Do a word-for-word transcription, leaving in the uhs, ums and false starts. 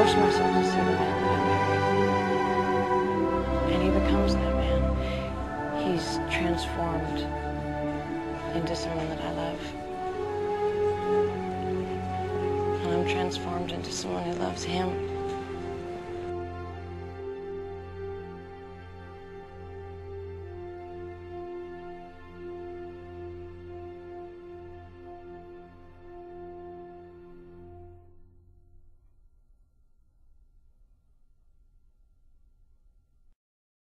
force myself to see the man that I married. And he becomes that man. He's transformed into someone that I love. And I'm transformed into someone who loves him.